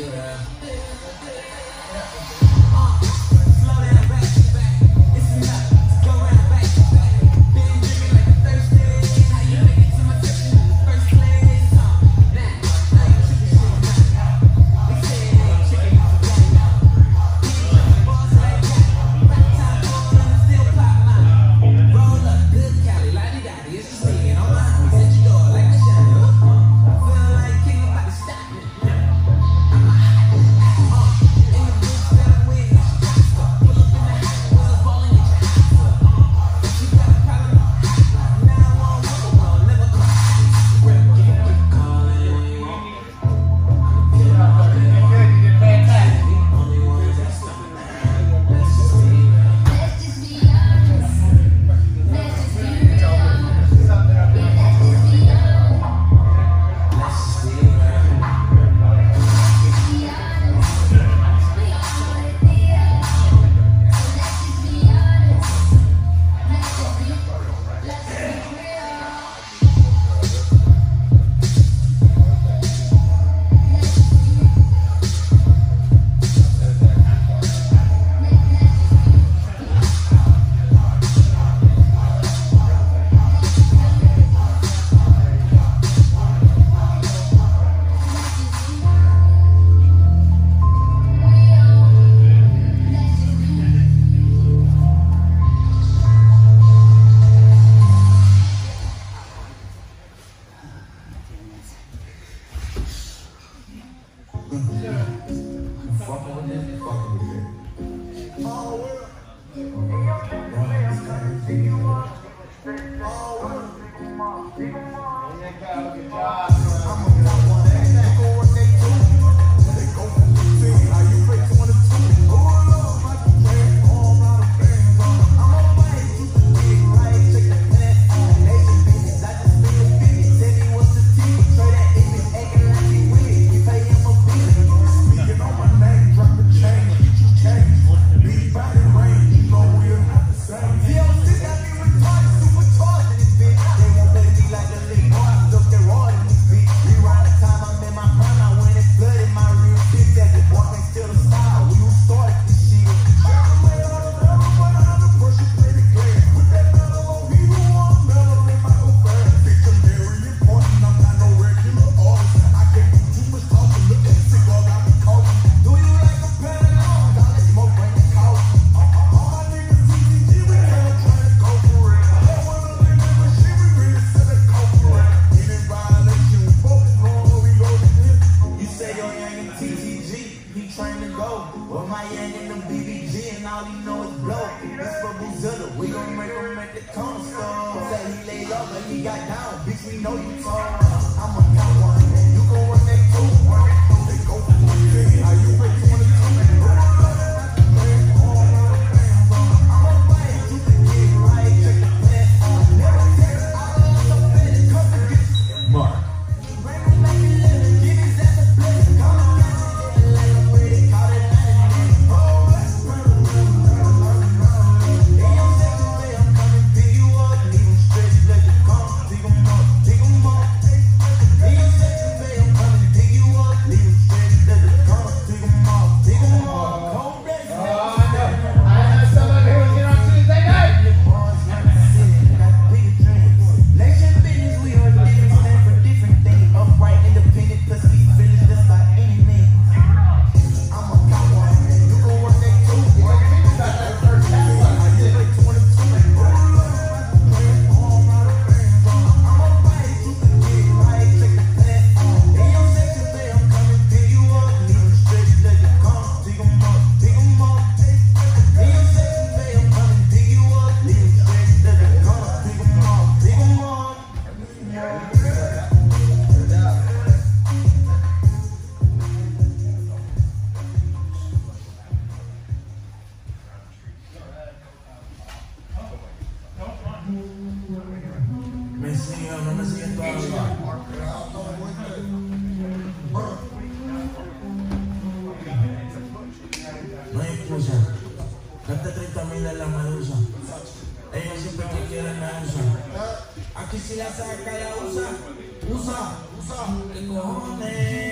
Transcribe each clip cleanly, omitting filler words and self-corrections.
Aquí si la saca la usa, usa, usa, ¿qué cojones? Tú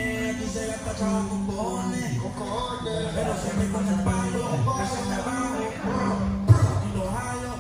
se gasta chavo con cojones, pero siempre con el palo, que se me bajo y los hallo.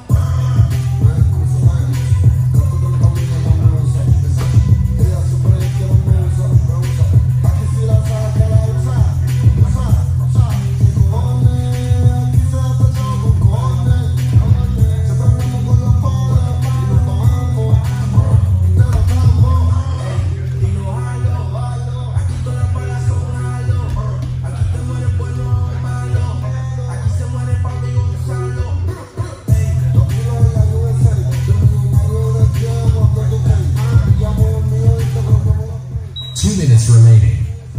Minutes remaining.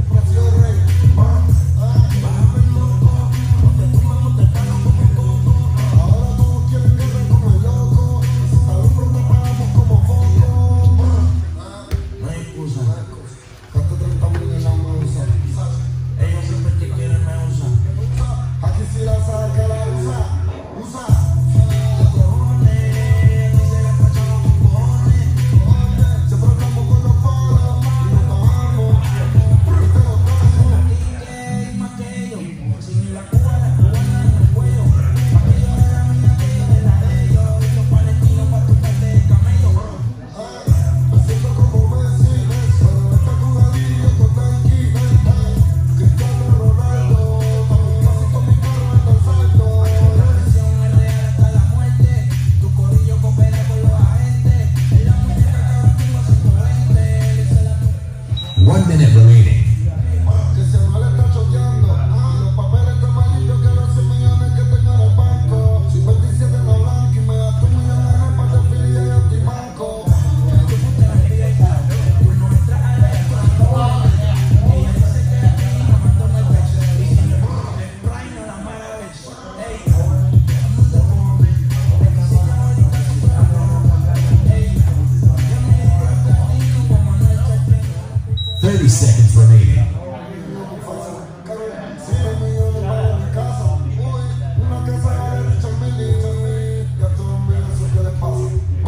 Ellos siempre que quieren me usan. Aquí si la saca la usa. One minute remaining. Que se no le está choteando. Los papeles están malitos, que los 100 millones que tengo en el banco. Si me dice de la blanca y me gasto un millón de repas de filia y yo estoy manco. Seconds remaining. Una casa de Richard Mille. Ya todo el mundo sabe qué le pasa.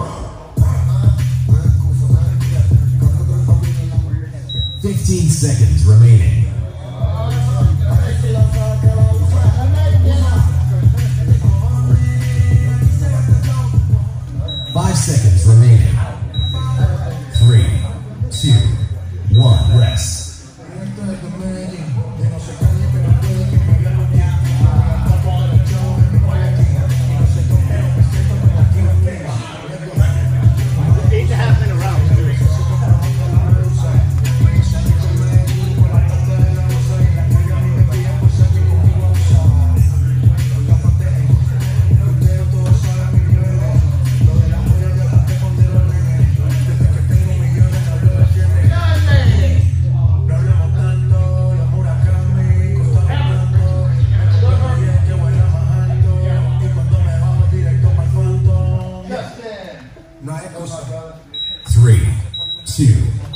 15 seconds remaining. Si la saca la usa. 5 seconds remaining. 3, 2, 1, rest. No hay excusa. 3, 2,